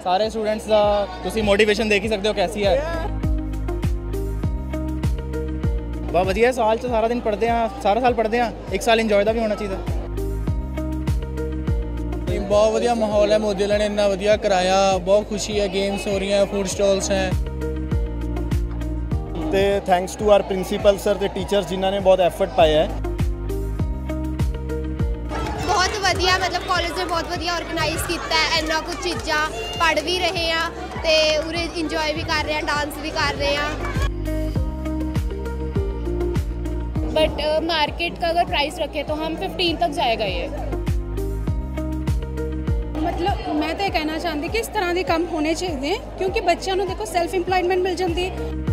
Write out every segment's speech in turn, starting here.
सारे स्टूडेंट्स का तुसी मोटिवेशन देख ही सकते हो कैसी है। बहुत वधिया साल च सारा दिन पढ़ते हैं, सारा साल पढ़ते हैं, एक साल इंजॉय का भी होना चाहिए। बहुत वधिया माहौल है, मोदी ने इन्ना वधिया कराया, बहुत खुशी है, गेम्स हो रही हैं, फूड स्टॉल्स हैं। तो thanks to our principal sir ते टीचर्स जिन्हों ने बहुत एफर्ट पाया है। बहुत वधिया मतलब कॉलेज ने बहुत वधिया ऑर्गेनाइज किया है, इन्ना कुछ चीज़ां पढ़ भी रहे हैं तो उरे इंजॉय भी कर रहे हैं, डांस भी कर रहे हैं। बट मार्केट का अगर प्राइस रखे तो हम 15 तक जाएगा ये। मतलब मैं तो कहना चाहती कि इस तरह के काम होने चाहिए क्योंकि बच्चों को देखो सैल्फ इंपलॉयमेंट मिल जाती।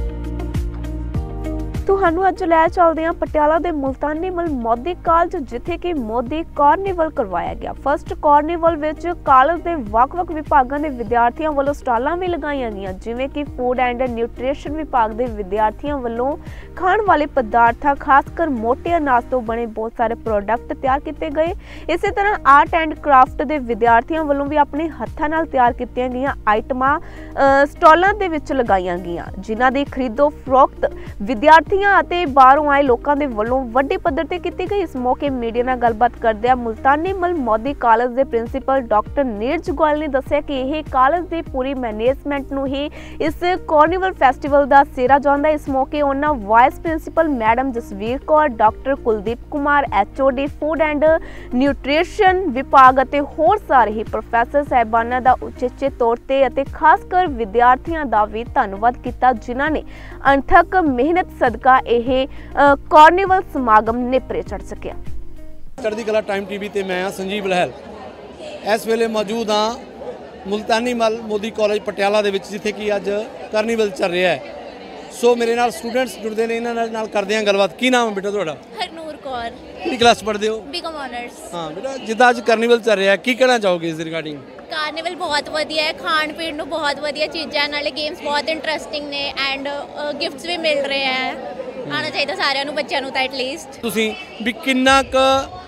ਤੁਹਾਨੂੰ ਅੱਜ ਲੈ ਚੱਲਦੇ ਹਾਂ ਪਟਿਆਲਾ ਦੇ ਮੁਲਤਾਨੀ ਮਲ ਮੋਦੀ ਕਾਲਜ ਜਿੱਥੇ ਕਿ ਮੋਦੀ ਕਾਰਨੀਵਲ ਕਰਵਾਇਆ ਗਿਆ। ਫਸਟ ਕਾਰਨੀਵਲ ਵਿੱਚ ਕਾਲਜ ਦੇ ਵੱਖ-ਵੱਖ ਵਿਭਾਗਾਂ ਦੇ ਵਿਦਿਆਰਥੀਆਂ ਵੱਲੋਂ ਸਟਾਲਾਂ ਵੀ ਲਗਾਈਆਂ ਗਈਆਂ, ਜਿਵੇਂ ਕਿ ਫੂਡ ਐਂਡ ਨਿਊਟ੍ਰੀਸ਼ਨ ਵਿਭਾਗ ਦੇ ਵਿਦਿਆਰਥੀਆਂ ਵੱਲੋਂ ਖਾਣ ਵਾਲੇ ਪਦਾਰਥਾਂ ਖਾਸ ਕਰ ਮੋਟੇ ਅਨਾਜ ਤੋਂ ਬਣੇ ਬਹੁਤ ਸਾਰੇ ਪ੍ਰੋਡਕਟ ਤਿਆਰ ਕੀਤੇ ਗਏ। ਇਸੇ ਤਰ੍ਹਾਂ ਆਰਟ ਐਂਡ ਕ੍ਰਾਫਟ ਦੇ ਵਿਦਿਆਰਥੀਆਂ ਵੱਲੋਂ ਵੀ ਆਪਣੇ ਹੱਥਾਂ ਨਾਲ ਤਿਆਰ ਕੀਤੀਆਂ ਗਈਆਂ ਆਈਟਮਾਂ ਸਟਾਲਾਂ ਦੇ ਵਿੱਚ ਲਗਾਈਆਂ ਗਈਆਂ, ਜਿਨ੍ਹਾਂ ਦੀ ਖਰੀਦੋ ਫਰੋਖਤ ਵਿਦਿਆਰਥੀਆਂ ਅਤੇ ਬਾਹਰੋਂ ਆਏ ਲੋਕਾਂ ਦੇ ਵੱਲੋਂ ਵੱਡੇ ਪੱਧਰ ਤੇ ਕੀਤੀ ਗਈ। ਇਸ ਮੌਕੇ ਮੀਡੀਆ ਨਾਲ ਗੱਲਬਾਤ ਕਰਦਿਆਂ ਮੁਲਤਾਨੀ ਮਲ ਮੋਦੀ ਕਾਲਜ ਦੇ ਪ੍ਰਿੰਸੀਪਲ ਡਾਕਟਰ ਨੀਰਜ ਗੋਇਲ ਨੇ ਦੱਸਿਆ ਕਿ ਇਹ ਕਾਲਜ ਦੀ ਪੂਰੀ ਮੈਨੇਜਮੈਂਟ ਨੂੰ ਹੀ ਇਸ ਕਾਰਨੀਵਲ ਫੈਸਟੀਵਲ ਦਾ ਸਿਹਰਾ ਜਾਂਦਾ। ਇਸ ਮੌਕੇ ਉਹਨਾਂ vice principal madam Jasveer Kaur, doctor Kuldeep Kumar, HOD food and nutrition ਵਿਭਾਗ ਅਤੇ ਹੋਰ ਸਾਰੇ ਹੀ ਪ੍ਰੋਫੈਸਰ ਸਾਹਿਬਾਨਾਂ ਦਾ ਉਚੇਚੇ ਤੌਰ ਤੇ ਅਤੇ ਖਾਸ ਕਰ ਵਿਦਿਆਰਥੀਆਂ ਦਾ ਵੀ ਧੰਨਵਾਦ ਕੀਤਾ, ਜਿਨ੍ਹਾਂ ਨੇ ਅਣਥੱਕ ਮਿਹਨਤ ਸਦਕਾ ਇਹ ਕਾਰਨੀਵਲ ਸਮਾਗਮ ਨੇਪਰੇ ਚੜ ਸਕਿਆ। ਚੜ੍ਹਦੀ ਕਲਾ ਟਾਈਮ TV ਤੇ ਮੈਂ ਹਾਂ ਸੰਜੀਵ ਲਹਿਲ। ਇਸ ਵੇਲੇ ਮੌਜੂਦ ਹਾਂ ਮੁਲਤਾਨੀ ਮਲ ਮੋਦੀ ਕਾਲਜ ਪਟਿਆਲਾ ਦੇ ਵਿੱਚ, ਜਿੱਥੇ ਕਿ ਅੱਜ ਕਾਰਨੀਵਲ ਚੱਲ ਰਿਹਾ ਹੈ। ਸੋ ਮੇਰੇ ਨਾਲ ਸਟੂਡੈਂਟਸ ਜੁੜਦੇ ਨੇ, ਇਹਨਾਂ ਨਾਲ ਕਰਦੇ ਹਾਂ ਗੱਲਬਾਤ। ਕੀ ਨਾਮ ਹੈ ਬੇਟਾ ਤੁਹਾਡਾ? ਹਰਨੂਰ ਕੌਰ। ਕਿਹੜੀ ਕਲਾਸ ਪੜ੍ਹਦੇ ਹੋ? BCom honours. ਹਾਂ ਬੇਟਾ, ਜਿੱਦਾਂ ਅੱਜ ਕਾਰਨੀਵਲ ਚੱਲ ਰਿਹਾ, ਕੀ ਕਹਿਣਾ ਚਾਹੋਗੇ ਇਸ ਰਿਗਾਰਡਿੰਗ? ਕਾਰਨੀਵਲ ਬਹੁਤ ਵਧੀਆ ਹੈ, ਖਾਣ ਪੀਣ ਨੂੰ ਬਹੁਤ ਵਧੀਆ ਚੀਜ਼ਾਂ, ਨਾਲੇ ਗੇਮਸ ਬਹੁਤ ਇੰਟਰਸਟਿੰਗ ਨੇ ਐਂਡ ਗਿਫਟਸ ਵੀ ਮਿਲ ਰਹੇ ਹੈ। ਆਉਣਾ ਚਾਹੀਦਾ ਸਾਰਿਆਂ ਨੂੰ, ਬੱਚਿਆਂ ਨੂੰ ਤਾਂ ਐਟਲੀਸਟ। ਤੁਸੀਂ ਵੀ ਕਿੰਨਾ ਕੁ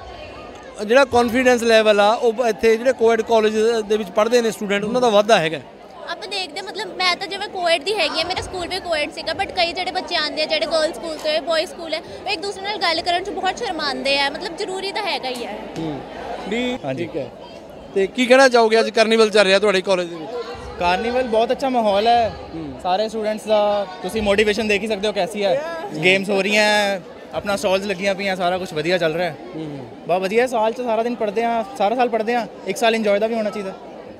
ਜਿਹੜਾ ਕੌਨਫੀਡੈਂਸ ਲੈਵਲ ਆ ਉਹ ਇੱਥੇ ਜਿਹੜੇ ਕੋਐਡ ਕਾਲਜ ਦੇ ਵਿੱਚ ਪੜ੍ਹਦੇ ਨੇ ਸਟੂਡੈਂਟ, ਉਹਨਾਂ ਦਾ ਵਾਧਾ ਹੈਗਾ? ਆਪਾਂ ਦੇਖਦੇ ਮਤਲਬ ਮੈਂ ਤਾਂ ਜਿਵੇਂ ਕੋਐਡ ਦੀ ਹੈਗੀ ਹੈ, ਮੇਰਾ ਸਕੂਲ ਵੀ ਕੋਐਡ ਸੀਗਾ, ਬਟ ਕਈ ਜਿਹੜੇ ਬੱਚੇ ਆਉਂਦੇ ਆ ਜਿਹੜੇ ਗਰਲ ਸਕੂਲ ਤੋਂ ਬॉयਜ਼ ਸਕੂਲ ਹੈ, ਉਹ ਇੱਕ ਦੂਸਰੇ ਨਾਲ ਗੱਲ ਕਰਨ 'ਚ ਬਹੁਤ ਸ਼ਰਮਾਉਂਦੇ ਆ। ਮਤਲਬ ਜ਼ਰੂਰੀ ਤਾਂ ਹੈਗਾ ਹੀ ਹੈ। ਵੀ ਠੀਕ ਹੈ। ਤੇ ਕੀ ਕਹਿਣਾ ਚਾਹੋਗੇ ਅੱਜ ਕਾਰਨੀਵਲ ਚੱਲ ਰਿਹਾ ਤੁਹਾਡੇ ਕਾਲਜ ਦੇ ਵਿੱਚ? कार्निवल बहुत अच्छा माहौल है, सारे स्टूडेंट्स का तुसी मोटिवेशन देख ही सकते हो कैसी है। गेम्स हो रही हैं, अपना स्टॉल्स लगियां पई हैं, सारा कुछ वधिया चल रहा है। बहुत वधिया साल च सारा दिन पढ़ते हैं, सारा साल पढ़ते हैं, एक साल इंजॉय का भी होना चाहिए।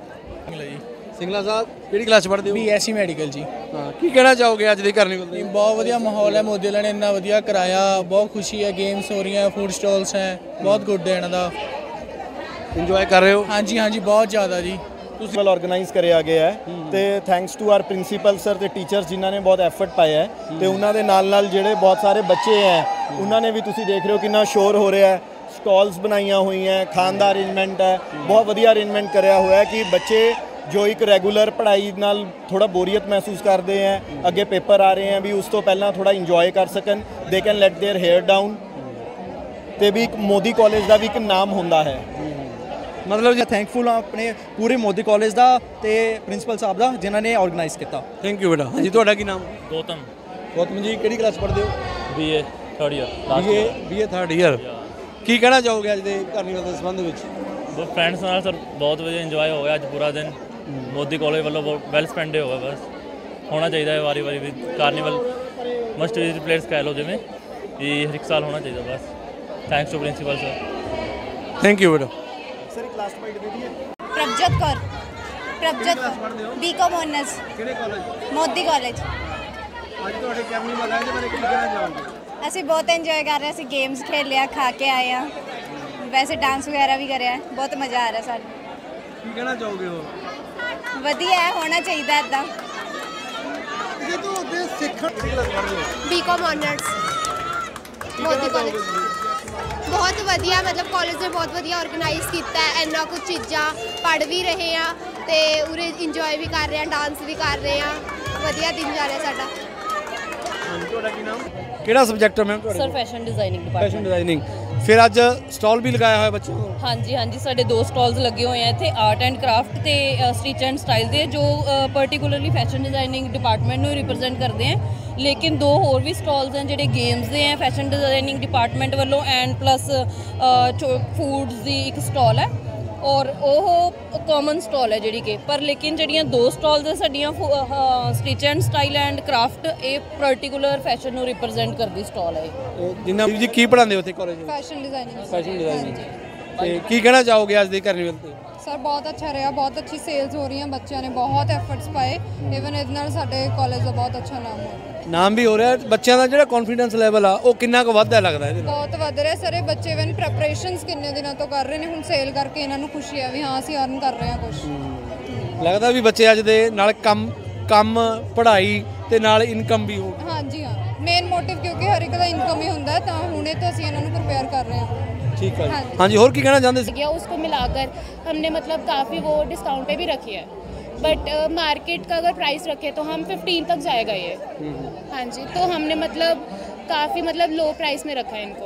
ਸਿੰਗਲਾ ਸਾਹਿਬ ਕਿਹੜੀ ਕਲਾਸ ਪੜ੍ਹਦੇ ਹੋ? BSc ਮੈਡੀਕਲ ਜੀ। ਹਾਂ, ਕੀ ਕਹਿਣਾ ਚਾਹੋਗੇ ਅੱਜ ਦੇ ਕਾਰਨੀਵਲ ਦੇ? बहुत वधिया माहौल है, मोदी ने इन्ना वधिया कराया, बहुत खुशी है, गेम्स हो रही हैं, फूड स्टॉल्स हैं, बहुत गुड है इन्हों का। ਇੰਜੋਏ ਕਰ ਰਹੇ ਹੋ? हाँ जी बहुत ज़्यादा जी। ਫੈਸਟੀਵਲ ਆਰਗੇਨਾਈਜ਼ ਕਰਿਆ ਗਿਆ ਹੈ ਤੇ thanks to our principal sir ਤੇ ਟੀਚਰਸ ਜਿਨ੍ਹਾਂ ਨੇ ਬਹੁਤ ਐਫਰਟ ਪਾਇਆ ਹੈ ਤੇ ਉਹਨਾਂ ਦੇ ਨਾਲ ਜਿਹੜੇ ਬਹੁਤ ਸਾਰੇ ਬੱਚੇ ਹੈ ਉਹਨਾਂ ਨੇ ਵੀ ਤੁਸੀਂ ਦੇਖ ਰਹੇ ਹੋ ਕਿੰਨਾ ਸ਼ੋਰ ਹੋ ਰਿਹਾ ਹੈ। ਸਟਾਲਸ ਬਣਾਈਆਂ ਹੋਈਆਂ, ਖਾਣ ਦਾ ਅਰੇਂਜਮੈਂਟ ਹੈ, ਬਹੁਤ ਵਧੀਆ ਅਰੇਂਜਮੈਂਟ ਕਰਿਆ ਹੋਇਆ ਹੈ ਕਿ ਬੱਚੇ ਜੋ ਇੱਕ ਰੈਗੂਲਰ ਪੜ੍ਹਾਈ ਨਾਲ ਥੋੜਾ ਬੋਰੀਅਤ ਮਹਿਸੂਸ ਕਰਦੇ ਹੈ, ਅੱਗੇ ਪੇਪਰ ਆ ਰਹੇ ਹੈ, ਵੀ ਉਸ ਤੋਂ ਪਹਿਲਾਂ ਥੋੜਾ ਇੰਜੋਏ ਕਰ ਸਕਣ, they can let their hair down. ਤੇ ਵੀ ਇੱਕ ਮੋਦੀ ਕਾਲਜ ਦਾ ਵੀ ਇੱਕ ਨਾਮ ਹੁੰਦਾ ਹੈ। मतलब जी थैंकफुल हाँ अपने पूरे मोदी कॉलेज का ते प्रिंसीपल साहब का जिन्होंने ऑर्गेनाइज किया। थैंक यू बेटा। हाँ जी, ਤੁਹਾਡਾ ਕੀ ਨਾਮ? गौतम। ਗੌਤਮ ਜੀ ਕਿਹੜੀ ਕਲਾਸ ਪੜ੍ਹਦੇ ਹੋ? BA third year. BA third year. ਕੀ ਕਹਿਣਾ ਚਾਹੋਗੇ ਅੱਜ ਦੇ ਕਾਰਨੀਵਲ ਦੇ ਸੰਬੰਧ ਵਿੱਚ? फ्रेंड्स ਨਾਲ ਸਰ ਬਹੁਤ ਵਧੀਆ ਇੰਜੋਏ ਹੋ ਗਿਆ ਅੱਜ ਪੂਰਾ ਦਿਨ। ਮੋਦੀ ਕਾਲਜ ਵੱਲੋਂ ਵੈਲ ਸਪੈਂਡ ਹੋ ਗਿਆ, ਬਸ ਹੋਣਾ ਚਾਹੀਦਾ ਹੈ ਵਾਰੀ ਵਾਰੀ ਵੀ ਕਾਰਨੀਵਲ ਮਸਟ ਵਿਜ਼ਿਟ ਪਲੇਸ ਕਹਿ ਲਓ, ਜਿਵੇਂ ਇਹ ਹਰ ਇੱਕ ਸਾਲ ਹੋਣਾ ਚਾਹੀਦਾ ਬਸ। Thanks to principal sir. Thank you ਬੇਟਾ। प्रभजोत कौर। BCom honours. ਕਿਹੜੇ ਕਾਲਜ? मोदी कॉलेज। ਅੱਜ ਤੁਹਾਡੇ ਕਾਰਨੀਵਲ ਹੈ, ਇਹਦੇ ਬਾਰੇ ਕੀ ਕਹਿਣਾ ਚਾਹੋਗੇ? ਅਸੀਂ ਬਹੁਤ ਇੰਜੋਏ ਕਰ ਰਹੇ ਸੀ, ਗੇਮਸ ਖੇਲਿਆ, ਖਾ ਕੇ ਆਏ ਆ, ਵੈਸੇ ਡਾਂਸ ਵਗੈਰਾ ਵੀ ਕਰਿਆ, ਬਹੁਤ ਮਜ਼ਾ ਆ ਰਿਹਾ ਸਾਨੂੰ। ਕੀ ਕਹਿਣਾ ਚਾਹੋਗੇ ਹੋ? ਵਧੀਆ ਹੈ, ਹੋਣਾ ਚਾਹੀਦਾ ਇੱਦਾਂ। ਜੇ ਤੂੰ ਅੱਗੇ ਸਿੱਖਣ BCom ऑनर्स मोदी कॉलेज। बहुत वधिया मतलब कॉलेज ने बहुत वधिया ऑर्गेनाइज किया है, इन्ना कुछ चीज़ां पढ़ भी रहे हैं तो उरे इंजॉय भी कर रहे हैं, डांस भी कर रहे हैं, वधिया दिन जा रहा साडा। ਤੁਹਾਡਾ ਕੀ ਨਾਮ? ਕਿਹੜਾ ਸਬਜੈਕਟ ਹੈ ਮੈਮ ਤੁਹਾਡਾ? Sir fashion designing fashion designing. ਫਿਰ ਅੱਜ ਸਟਾਲ ਵੀ ਲਗਾਇਆ ਹੋਇਆ ਬੱਚਿਆਂ ਨੂੰ। ਹਾਂਜੀ ਹਾਂਜੀ, ਸਾਡੇ 2 ਸਟਾਲਸ ਲੱਗੇ ਹੋਏ ਆ ਇੱਥੇ, ਆਰਟ ਐਂਡ ਕਰਾਫਟ ਤੇ ਸਟਿਚ ਐਂਡ ਸਟਾਈਲ ਦੇ, ਜੋ ਪਾਰਟਿਕੂਲਰਲੀ ਫੈਸ਼ਨ ਡਿਜ਼ਾਈਨਿੰਗ ਡਿਪਾਰਟਮੈਂਟ ਨੂੰ ਰਿਪਰੈਜ਼ੈਂਟ ਕਰਦੇ ਆ। ਲੇਕਿਨ 2 ਹੋਰ ਵੀ ਸਟਾਲਸ ਹਨ ਜਿਹੜੇ ਗੇਮਸ ਦੇ ਆ ਫੈਸ਼ਨ ਡਿਜ਼ਾਈਨਿੰਗ ਡਿਪਾਰਟਮੈਂਟ ਵੱਲੋਂ, ਐਂਡ ਪਲੱਸ ਫੂਡਸ ਦੀ ਇੱਕ ਸਟਾਲ ਹੈ ਔਰ ਉਹ ਕਾਮਨ ਸਟਾਲ ਹੈ ਜਿਹੜੀ ਕਿ, ਪਰ ਲੇਕਿਨ ਜਿਹੜੀਆਂ 2 ਸਟਾਲਸ ਹੈ ਸਾਡੀਆਂ stitch and style and craft, ਇਹ ਪਾਰਟਿਕੂਲਰ ਫੈਸ਼ਨ ਨੂੰ ਰਿਪਰੈਜ਼ੈਂਟ ਕਰਦੀ ਸਟਾਲ ਹੈ। ਜਿੰਨਾ ਜੀ ਕੀ ਪੜ੍ਹਾਉਂਦੇ ਉੱਥੇ ਕਾਲਜ ਵਿੱਚ? Fashion designing. Fashion designing. ਤੇ ਕੀ ਕਹਿਣਾ ਚਾਹੋਗੇ ਅੱਜ ਦੇ ਕਾਰਨੀਵਲ ਤੇ? ਸਰ ਬਹੁਤ ਅੱਛਾ ਰਿਹਾ, ਬਹੁਤ ਅੱਛੀ ਸੇਲਸ ਹੋ ਰਹੀਆਂ, ਬੱਚਿਆਂ ਨੇ ਬਹੁਤ ਐਫਰਟਸ ਪਾਏ, ਇਵਨ ਇਹਦੇ ਨਾਲ ਸਾਡੇ ਕਾਲਜ ਦਾ ਬਹੁਤ ਅੱਛਾ ਨਾਮ ਹੋ ਰਿਹਾ। ਨਾਮ ਵੀ ਹੋ ਰਿਹਾ, ਬੱਚਿਆਂ ਦਾ ਜਿਹੜਾ ਕੌਨਫੀਡੈਂਸ ਲੈਵਲ ਆ ਉਹ ਕਿੰਨਾ ਕੁ ਵੱਧਦਾ ਲੱਗਦਾ ਇਹਦੇ ਨਾਲ? ਬਹੁਤ ਵੱਧ ਰਿਹਾ ਸਰ, ਇਹ ਬੱਚੇ ਇਵਨ ਪ੍ਰੈਪਰੇਸ਼ਨਸ ਕਿੰਨੇ ਦਿਨਾਂ ਤੋਂ ਕਰ ਰਹੇ ਨੇ, ਹੁਣ ਸੇਲ ਕਰਕੇ ਇਹਨਾਂ ਨੂੰ ਖੁਸ਼ੀ ਹੈ ਵੀ ਹਾਂ ਅਸੀਂ ਅਰਨ ਕਰ ਰਹੇ ਹਾਂ ਕੁਝ। ਲੱਗਦਾ ਵੀ ਬੱਚੇ ਅੱਜ ਦੇ ਨਾਲ ਕੰਮ ਪੜ੍ਹਾਈ ਤੇ ਨਾਲ ਇਨਕਮ ਵੀ ਹੋ। ਹਾਂਜੀ ਹਾਂ, ਮੇਨ ਮੋਟਿਵ ਕਿਉਂਕਿ ਹਰ ਇੱਕ ਦਾ ਇਨਕਮ ਹੀ ਹੁੰਦਾ, ਤਾਂ ਹੁਣੇ ਤੋਂ ਅਸੀਂ ਇਹਨਾਂ ਨੂੰ प्रिपेयर कर रहे हैं। ठीक है हाँ जी, और की कहना चाहते गया उसको मिलाकर हमने मतलब काफ़ी वो डिस्काउंट पे भी रखी है, बट मार्केट का अगर प्राइस रखे तो हम 15 तक जाएगा ये। हाँ जी, तो हमने मतलब काफ़ी मतलब लो प्राइस में रखा है इनको।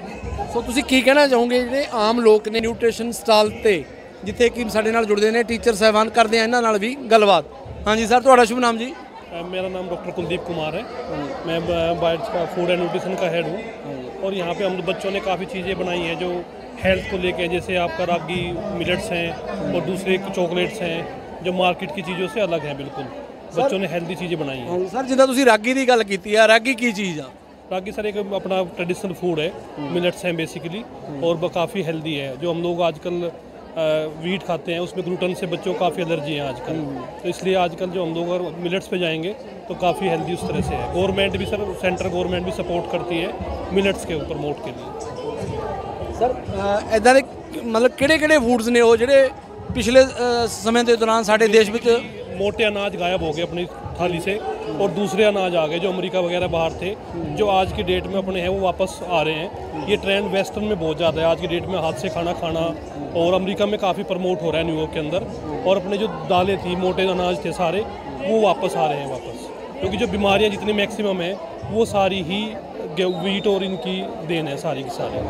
ਸੋ ਤੁਸੀਂ ਕੀ ਕਹਿਣਾ ਚਾਹੋਗੇ ਜਿਹੜੇ ਆਮ ਲੋਕ ਨੇ ਨਿਊਟ੍ਰੀਸ਼ਨ ਸਟਾਲ ਤੇ ਜਿੱਥੇ ਕਿ ਸਾਡੇ ਨਾਲ ਜੁੜਦੇ ਨੇ ਟੀਚਰ ਸਾਹਿਬਾਨ, ਕਰਦੇ ਆ ਇਹਨਾਂ ਨਾਲ ਵੀ ਗੱਲਬਾਤ। ਹਾਂਜੀ ਸਰ, ਤੁਹਾਡਾ शुभ नाम जी? मेरा नाम डॉक्टर कुलदीप कुमार है, मैं बाइट्स का फूड एंड न्यूट्रिशन का हेड हूँ, और यहाँ पे हम बच्चों ने काफ़ी चीज़ें बनाई हैं जो हेल्थ को लेके, जैसे आपका रागी मिलेट्स हैं और दूसरे चॉकलेट्स हैं जो मार्केट की चीज़ों से अलग हैं बिल्कुल। बच्चों ने हेल्दी चीज़ें बनाई हैं। सर जिदा तुसी रागी की गल कीती है, रागी की चीज़ आ? रागी सर एक अपना ट्रेडिशनल फूड है, मिलेट्स हैं बेसिकली, और काफ़ी हेल्दी है। जो हम लोग आजकल वीट खाते हैं उसमें ग्लूटेन से बच्चों को काफ़ी एलर्जी है आजकल, तो इसलिए आजकल जो हम लोग अगर मिलेट्स पे जाएंगे तो काफ़ी हेल्दी उस तरह से है। गवर्नमेंट भी सर, सेंट्रल गवर्नमेंट भी सपोर्ट करती है मिलेट्स के प्रमोट के लिए। सर इदां दे मतलब किहड़े फूड्स ने वो जिहड़े पिछले समय के दौरान साडे देश विच मोटे अनाज गायब हो गए अपनी थाली से, और दूसरे अनाज आ गए जो अमेरिका वगैरह बाहर थे, जो आज की डेट में अपने हैं वो वापस आ रहे हैं। ये ट्रेंड वेस्टर्न में बहुत ज़्यादा है आज की डेट में, हाथ से खाना खाना, और अमेरिका में काफ़ी प्रमोट हो रहा है न्यूयॉर्क के अंदर। और अपने जो दालें थी, मोटे अनाज थे सारे, वो वापस आ रहे हैं वापस, क्योंकि जो बीमारियाँ जितनी मैक्सिमम हैं वो सारी ही वीट और इनकी देन है सारी की सारी।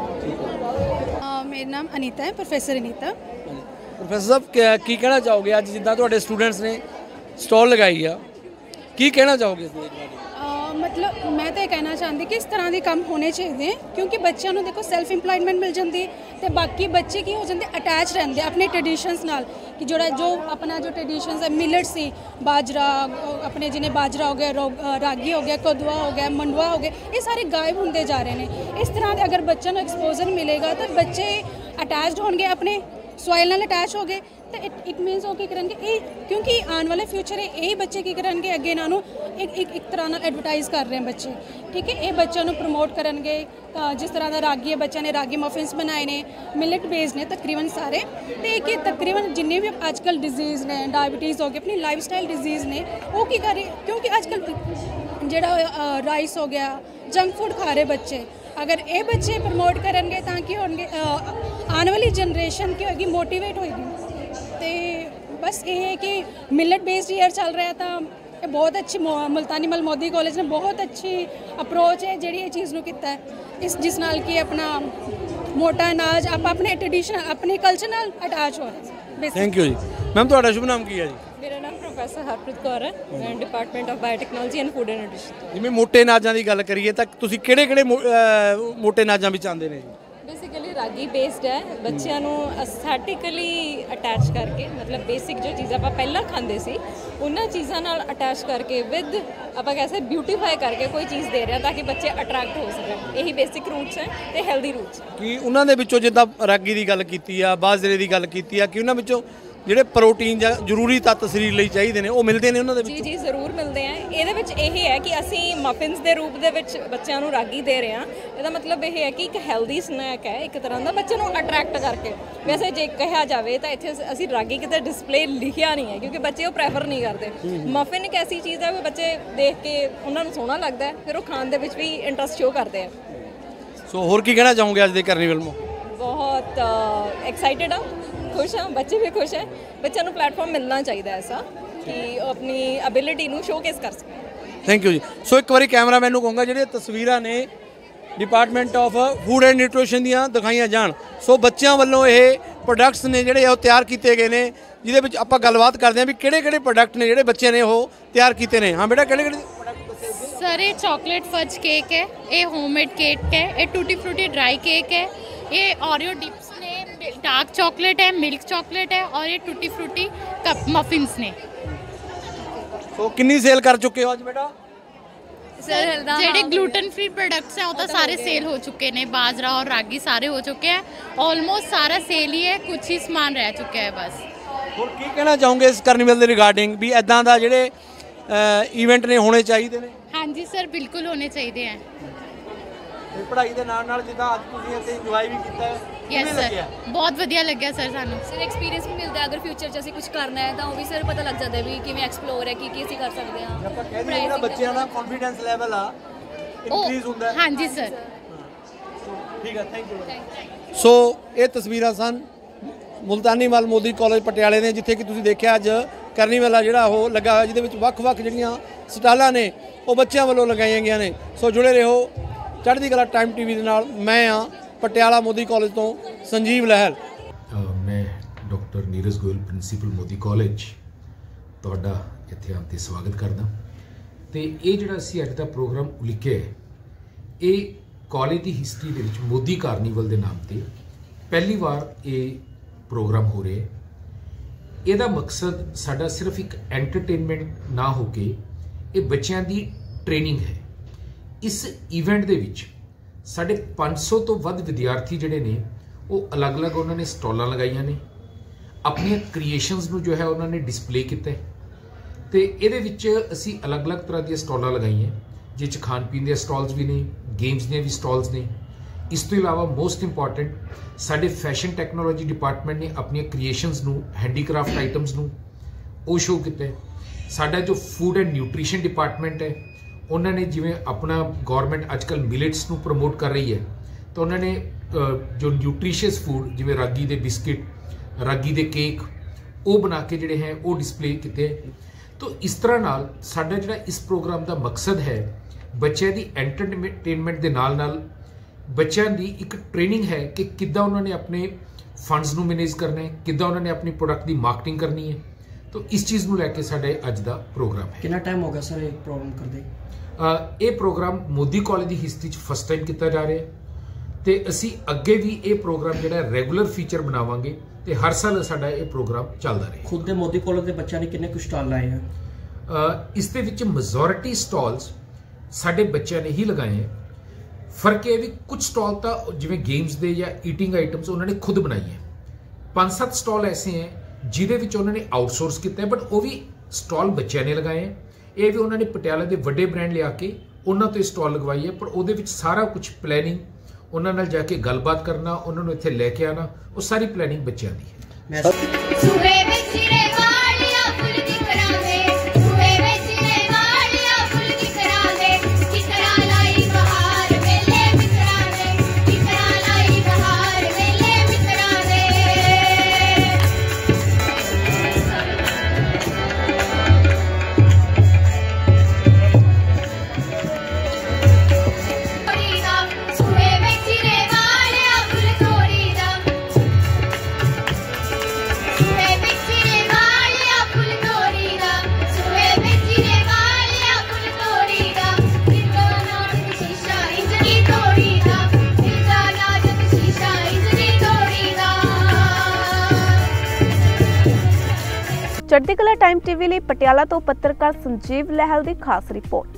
मेरा नाम अनीता है, प्रोफेसर अनीता। प्रोफेसर साहब की कहना चाहोगे ਅੱਜ ਜਿੱਦਾਂ ਤੁਹਾਡੇ ਸਟੂਡੈਂਟਸ ਨੇ ਸਟਾਲ ਲਗਾਈ ਆ, ਕੀ ਕਹਿਣਾ ਚਾਹੋਗੇ ਇਸ ਦੇ ਬਾਰੇ? मतलब मैं तो कहना चाहती कि इस तरह के काम होने चाहिए, क्योंकि बच्चों को देखो सेल्फ इंप्लॉयमेंट मिल जाती, तो बाकी बच्चे की हो जाते अटैच रहते अपने ट्रेडिशंस नाल, कि जो अपना जो ट्रेडिशंस है मिलेट सी, बाजरा अपने जिन्हें बाजरा हो गया, रागी हो गया, कदुआ हो गया, मंडवा हो गया, ये सारे गायब होंगे जा रहे हैं। इस तरह के अगर बच्चों को एक्सपोजर मिलेगा तो बच्चे अटैचड होंगे अपने सॉइल नाल अटैच हो गए, तो इट मीनस वो की करेंगे, क्योंकि आने वाले फ्यूचर यही बच्चे की करेंगे अगे इन्हों एक तरह नाल एडवरटाइज कर रहे हैं बच्चे, ठीक है। ये बच्चों को प्रमोट करेंगे, जिस तरह का रागी है, बच्चों ने रागी मफिन्स बनाए ने, मिलेट बेस्ड ने तकरीबन सारे, तो एक तकरीबन जिन्ने भी आजकल डिजीज़ ने, डायबिटीज़ हो गई, अपनी लाइफ स्टाइल डिजीज़ ने, वो की कर रहे, क्योंकि आजकल जोड़ा राइस हो गया, जंक फूड खा रहे बच्चे, अगर ये बच्चे प्रमोट करेंगे ताकि आने वाली जनरेशन की होगी मोटिवेट होगी। तो बस ये है कि मिलेट बेस्ड ईयर चल रहा था, ये बहुत अच्छी मुल्तानी मल मोदी कॉलेज ने बहुत अच्छी अप्रोच है जी ये चीज़ को किया है, इस जिस नाल कि अपना मोटा अनाज आप अपने ट्रेडिशन अपने कल्चर नाल अटैच हो रहे। Thank you ji. मैम ਤੁਹਾਡਾ शुभ नाम की है जी? ਮੇਰਾ ਨਾਮ ਪ੍ਰੋਫੈਸਰ ਹਰਪ੍ਰੀਤ ਕੌਰ ਹੈ, ਮੈਂ department of biotechnology and food and nutrition. ਜਿਵੇਂ ਮੋਟੇ ਅਨਾਜਾਂ ਦੀ ਗੱਲ ਕਰੀਏ ਤਾਂ ਤੁਸੀਂ ਕਿਹੜੇ ਮੋਟੇ ਅਨਾਜਾਂ ਵਿੱਚ ਆਉਂਦੇ ਨੇ ਜੀ? ਬੇਸਿਕਲੀ ਰਾਗੀ ਬੇਸਡ ਹੈ, ਬੱਚਿਆਂ ਨੂੰ ਅਸਥੈਟਿਕਲੀ ਅਟੈਚ ਕਰਕੇ, ਮਤਲਬ ਬੇਸਿਕ ਜੋ ਚੀਜ਼ਾਂ ਆਪਾਂ ਪਹਿਲਾਂ ਖਾਂਦੇ ਸੀ ਉਹਨਾਂ ਚੀਜ਼ਾਂ ਨਾਲ ਅਟੈਚ ਕਰਕੇ ਵਿਦ ਆਪਾਂ ਕਹਿੰਦੇ ਬਿਊਟੀਫਾਈ ਕਰਕੇ ਕੋਈ ਚੀਜ਼ ਦੇ ਰਿਹਾ ਤਾਂ ਕਿ ਬੱਚੇ ਅਟਰੈਕਟ ਹੋ ਸਕਣ। ਇਹੀ ਬੇਸਿਕ ਰੂਟਸ ਹੈ ਤੇ ਹੈਲਦੀ ਰੂਟਸ। ਕਿ ਉਹਨਾਂ ਦੇ ਵਿੱਚੋਂ ਜਿੱਦਾਂ ਰਾਗੀ ਦੀ ਗੱਲ ਕੀਤੀ ਆ, ਬਾਜਰੇ ਦੀ ਗੱਲ ਕੀਤੀ ਆ, ਕਿ ਉਹਨਾਂ ਵਿੱਚੋਂ ਜਿਹੜੇ ਪ੍ਰੋਟੀਨ ਜਾਂ ਜ਼ਰੂਰੀ ਤੱਤ ਸਰੀਰ ਲਈ ਚਾਹੀਦੇ ਨੇ ਉਹ ਮਿਲਦੇ ਨੇ ਉਹਨਾਂ ਦੇ ਵਿੱਚ? ਜੀ ਜ਼ਰੂਰ ਮਿਲਦੇ ਆ। ਇਹਦੇ ਵਿੱਚ ਇਹ ਹੈ ਕਿ ਅਸੀਂ ਮਫਿਨਸ ਦੇ ਰੂਪ ਦੇ ਵਿੱਚ ਬੱਚਿਆਂ ਨੂੰ ਰਾਗੀ ਦੇ ਰਹੇ ਹਾਂ। ਇਹਦਾ ਮਤਲਬ ਇਹ ਹੈ ਕਿ ਇੱਕ ਹੈਲਦੀ ਸਨੈਕ ਹੈ ਇੱਕ ਤਰ੍ਹਾਂ ਦਾ, ਬੱਚੇ ਨੂੰ ਅਟਰੈਕਟ ਕਰਕੇ। ਵੈਸੇ ਜੇ ਕਿਹਾ ਜਾਵੇ ਤਾਂ ਇੱਥੇ ਅਸੀਂ ਰਾਗੀ ਕਿਤੇ ਡਿਸਪਲੇ ਲਿਖਿਆ ਨਹੀਂ ਹੈ, ਕਿਉਂਕਿ ਬੱਚੇ ਉਹ ਪ੍ਰੈਫਰ ਨਹੀਂ ਕਰਦੇ। ਮਫਿਨ ਇੱਕ ਐਸੀ ਚੀਜ਼ ਹੈ ਕਿ ਬੱਚੇ ਦੇਖ ਕੇ ਉਹਨਾਂ ਨੂੰ ਸੋਹਣਾ ਲੱਗਦਾ ਹੈ, ਫਿਰ ਉਹ ਖਾਣ ਦੇ ਵਿੱਚ ਵੀ ਇੰਟਰਸਟ ਸ਼ੋ ਕਰਦੇ ਆ। ਸੋ ਹੋਰ ਕੀ ਕਹਿਣਾ ਚਾਹੋਗੇ ਅੱਜ ਦੇ ਕਾਰਨੀਵਲ ਨੂੰ? ਬਹੁਤ ਐਕਸਾਈਟਿਡ ਹਾਂ, खुश हाँ, बच्चे भी खुश हैं। बच्चों को प्लेटफॉर्म मिलना चाहिए ऐसा कि अपनी एबिलिटी ਨੂੰ ਸ਼ੋਕੇਸ ਕਰ ਸਕਣ। थैंक यू जी। सो एक बार कैमरामैन ਨੂੰ ਕਹੂੰਗਾ ਜਿਹੜੀਆਂ ਤਸਵੀਰਾਂ ਨੇ department of food and nutrition ਦੀਆਂ ਦਿਖਾਈਆਂ ਜਾਣ। ਸੋ ਬੱਚਿਆਂ ਵੱਲੋਂ ਇਹ ਪ੍ਰੋਡਕਟਸ ਨੇ ਜਿਹੜੇ ਉਹ ਤਿਆਰ ਕੀਤੇ ਗਏ ਨੇ, ਜਿਹਦੇ ਵਿੱਚ ਆਪਾਂ ਗੱਲਬਾਤ ਕਰਦੇ ਹਾਂ ਵੀ ਕਿਹੜੇ ਪ੍ਰੋਡਕਟ ਨੇ ਜਿਹੜੇ ਬੱਚਿਆਂ ਨੇ ਉਹ ਤਿਆਰ ਕੀਤੇ ਨੇ। ਹਾਂ ਬੇਟਾ, ਕਿਹੜੇ सर ये चॉकलेट फज केक है, ये होममेड केक है, ये टूटी फ्रूटी ड्राई केक है, ये ओरियो डिप्स ने, डार्क चॉकलेट है, मिल्क चॉकलेट है और ये टूटी फ्रूटी कप मफिन्स ने। तो कितनी सेल कर चुके हो आज बेटा? सर जेडे ग्लूटन फ्री प्रोडक्ट्स हैं वो तो सारे सेल हो चुके हैं, बाजरा और रागी सारे हो चुके हैं, ऑलमोस्ट सारा सेल ही है, कुछ ही सामान रह चुका है बस। और की कहना चाहोगे इस कार्निवल के रिगार्डिंग भी इदां दा जेडे इवेंट ने होने चाहिए ने? हाँ जी सर, बिल्कुल होने चाहिए हैं। पढ़ाई के नाल जिदा अज तुसीं इत्थे इंजॉय भी कीता है? यस सर, बहुत वधिया लग्या सर सानू। सर एक्सपीरियंस भी मिलता है, अगर फ्यूचर च ਅਸੀਂ ਕੁਝ ਕਰਨਾ ਹੈ ਤਾਂ ਉਹ ਵੀ ਸਰ ਪਤਾ ਲੱਗ ਜਾਂਦਾ ਵੀ ਕਿਵੇਂ ਐਕਸਪਲੋਰ ਹੈ, ਕੀ ਅਸੀਂ ਕਰ ਸਕਦੇ ਹਾਂ। ਆਪਾਂ ਕਹਿੰਦੇ ਜਿਹੜਾ ਬੱਚਿਆਂ ਦਾ ਕੌਨਫੀਡੈਂਸ ਲੈਵਲ ਆ ਇਨਕਰੀਜ਼ ਹੁੰਦਾ ਹੈ। हाँ जी सर, ਠੀਕ ਹੈ, ਥੈਂਕ ਯੂ। ਸੋ ਇਹ ਤਸਵੀਰਾਂ ਸਨ ਮੁਲਤਾਨੀ ਮਲ ਮੋਦੀ ਕਾਲਜ ਪਟਿਆਲੇ ਨੇ, ਜਿੱਥੇ ਕਿ ਤੁਸੀਂ ਦੇਖਿਆ ਅੱਜ ਕਰਨੀਵਲ ਆ ਜਿਹੜਾ ਉਹ ਲੱਗਾ ਹੋਇਆ, ਜਿਹਦੇ ਵਿੱਚ ਵੱਖ-ਵੱਖ ਜਿਹੜੀਆਂ ਸਟਾਲਾਂ ਨੇ ਉਹ ਬੱਚਿਆਂ ਵੱਲੋਂ ਲਗਾਈਆਂ ਗਈਆਂ ਨੇ। ਸੋ ਜੁੜੇ ਰਹੋ ਚੜ੍ਹਦੀ ਕਲਾ ਟਾਈਮ ਟੀਵੀ ਦੇ ਨਾਲ। ਮੈਂ ਆ ਪਟਿਆਲਾ ਮੋਦੀ ਕਾਲਜ ਤੋਂ ਸੰਜੀਵ ਲਹਿਲ। ਮੈਂ doctor Neeraj Goyal, principal Modi college, ਤੁਹਾਡਾ ਇੱਥੇ ਆਉਣ 'ਤੇ ਸਵਾਗਤ ਕਰਦਾ। ਤੇ ਇਹ ਜਿਹੜਾ ਅਸੀਂ ਅੱਜ ਦਾ ਪ੍ਰੋਗਰਾਮ ਉਲੀਕਿਆ ਇਹ ਕਾਲਜ ਦੀ ਹਿਸਟਰੀ ਦੇ ਵਿੱਚ ਮੋਦੀ ਕਾਰਨੀਵਲ ਦੇ ਨਾਮ ਤੇ ਪਹਿਲੀ ਵਾਰ ਇਹ ਪ੍ਰੋਗਰਾਮ ਹੋ ਰਿਹਾ। ਇਹਦਾ ਮਕਸਦ ਸਾਡਾ ਸਿਰਫ ਇੱਕ ਐਂਟਰਟੇਨਮੈਂਟ ਨਾ ਹੋ ਕੇ ਇਹ ਬੱਚਿਆਂ ਦੀ ਟ੍ਰੇਨਿੰਗ ਹੈ। ਇਸ ਇਵੈਂਟ ਦੇ ਵਿੱਚ ਸਾਡੇ 500 ਤੋਂ ਵੱਧ ਵਿਦਿਆਰਥੀ ਜਿਹੜੇ ਨੇ ਉਹ ਅਲੱਗ-ਅਲੱਗ ਉਹਨਾਂ ਨੇ ਸਟਾਲਾਂ ਲਗਾਈਆਂ ਨੇ, ਆਪਣੀਆਂ ਕ੍ਰੀਏਸ਼ਨਸ ਨੂੰ ਜੋ ਹੈ ਉਹਨਾਂ ਨੇ ਡਿਸਪਲੇ ਕੀਤਾ ਤੇ ਇਹਦੇ ਵਿੱਚ ਅਸੀਂ ਅਲੱਗ-ਅਲੱਗ ਤਰ੍ਹਾਂ ਦੀਆਂ ਸਟਾਲਾਂ ਲਗਾਈਆਂ, ਜਿਸ 'ਚ ਖਾਣ ਪੀਣ ਦੀਆਂ ਸਟਾਲਸ ਵੀ ਨੇ, ਗੇਮਸ ਦੀਆਂ ਵੀ ਸਟਾਲਸ ਨੇ। ਇਸ ਤੋਂ ਇਲਾਵਾ ਮੋਸਟ ਇੰਪੋਰਟੈਂਟ ਸਾਡੇ ਫੈਸ਼ਨ ਟੈਕਨੋਲੋਜੀ ਡਿਪਾਰਟਮੈਂਟ ਨੇ ਆਪਣੀਆਂ ਕ੍ਰੀਏਸ਼ਨਸ ਨੂੰ, ਹੈਂਡੀਕ੍ਰਾਫਟ ਆਈਟਮਸ ਨੂੰ ਉਹ ਸ਼ੋਅ ਕੀਤਾ। ਸਾਡਾ ਜੋ ਫੂਡ ਐਂਡ ਨਿਊਟ੍ਰੀਸ਼ਨ ਡਿਪਾਰਟਮੈਂਟ ਹੈ ਉਹਨਾਂ ਨੇ ਜਿਵੇਂ ਆਪਣਾ ਗਵਰਨਮੈਂਟ ਅੱਜ ਕੱਲ੍ਹ ਮਿਲਟਸ ਨੂੰ ਪ੍ਰਮੋਟ ਕਰ ਰਹੀ ਹੈ ਤਾਂ ਉਹਨਾਂ ਨੇ ਜੋ ਨਿਊਟ੍ਰੀਸ਼ੀਅਸ ਫੂਡ ਜਿਵੇਂ ਰਾਗੀ ਦੇ ਬਿਸਕਿਟ, ਰਾਗੀ ਦੇ ਕੇਕ ਉਹ ਬਣਾ ਕੇ ਜਿਹੜੇ ਹੈ ਉਹ ਡਿਸਪਲੇ ਕੀਤੇ। ਤਾਂ ਇਸ ਤਰ੍ਹਾਂ ਨਾਲ ਸਾਡਾ ਜਿਹੜਾ ਇਸ ਪ੍ਰੋਗਰਾਮ ਦਾ ਮਕਸਦ ਹੈ ਬੱਚਿਆਂ ਦੀ ਐਂਟਰਟੇਨਮੈਂਟ ਦੇ ਨਾਲ ਬੱਚਿਆਂ ਦੀ ਇੱਕ ਟ੍ਰੇਨਿੰਗ ਹੈ ਕਿ ਕਿੱਦਾਂ ਉਹਨਾਂ ਨੇ ਆਪਣੇ ਫੰਡਸ ਨੂੰ ਮੈਨੇਜ ਕਰਨਾ ਹੈ, ਕਿੱਦਾਂ ਉਹਨਾਂ ਨੇ ਆਪਣੀ ਪ੍ਰੋਡਕਟ ਦੀ ਮਾਰਕੀਟਿੰਗ ਕਰਨੀ ਹੈ। तो इस चीज़ को लैके साढ़े अज का प्रोग्राम है। कितना टाइम हो गया सर ये प्रोग्राम करते? ये प्रोग्राम मोदी कॉलेज की हिस्ट्री फर्स्ट टाइम किया जा रहा है तो असी अगे भी ये प्रोग्राम जो रेगूलर फीचर बनावांगे तो हर साल साडा ये प्रोग्राम चलता रहे। खुद के मोदी कॉलेज के बच्चों ने कितने कुछ स्टॉल लाए हैं? इस दे विच मेजोरिटी स्टॉल्स साडे बच्चों ने ही लगाए हैं। फर्क ये भी कुछ स्टॉल तो जिवें गेम्स दे या ईटिंग आइटम्स उन्होंने खुद बनाई है। 5-7 स्टॉल ऐसे हैं ਜਿਹਦੇ ਵਿੱਚ ਉਹਨਾਂ ਨੇ ਆਊਟਸੋਰਸ ਕੀਤਾ ਬਟ ਉਹ ਵੀ ਸਟਾਲ ਬੱਚਿਆਂ ਨੇ ਲਗਾਏ ਹੈ। ਇਹ ਵੀ ਉਹਨਾਂ ਨੇ ਪਟਿਆਲਾ ਦੇ ਵੱਡੇ ਬ੍ਰਾਂਡ ਲਿਆ ਕੇ ਉਹਨਾਂ ਤੋਂ ਸਟਾਲ ਲਗਵਾਈ ਹੈ, ਪਰ ਉਹਦੇ ਵਿੱਚ ਸਾਰਾ ਕੁਝ ਪਲੈਨਿੰਗ, ਉਹਨਾਂ ਨਾਲ ਜਾ ਕੇ ਗੱਲਬਾਤ ਕਰਨਾ, ਉਹਨਾਂ ਨੂੰ ਇੱਥੇ ਲੈ ਕੇ ਆਣਾ, ਉਹ ਸਾਰੀ ਪਲੈਨਿੰਗ ਬੱਚਿਆਂ ਦੀ ਹੈ। ਸੂਏ ਵਿੱਚ ਰੇ ਵਾਲੀਆ ਫੁੱਲ ਦਿਖਰਾਵੇ, ਸੂਏ ਵਿੱਚ ਰੇ ਵਾਲੀਆ ਫੁੱਲ ਦਿਖਰਾਵੇ, ਕਿਕਰਾ ਲਾਈ ਬਹਾਰ ਵੇਲੇ ਮਿੱਤਰਾਵੇ, ਕਿਕਰਾ ਲਾਈ ਬਹਾਰ ਵੇਲੇ ਮਿੱਤਰਾਵੇ। ਚੜ੍ਹਦੀ ਕਲਾ ਟਾਈਮ ਟੀਵੀ ਲਈ ਪਟਿਆਲਾ ਤੋਂ ਪੱਤਰਕਾਰ ਸੰਜੀਵ ਲਹਿਲ ਦੀ ਖਾਸ ਰਿਪੋਰਟ।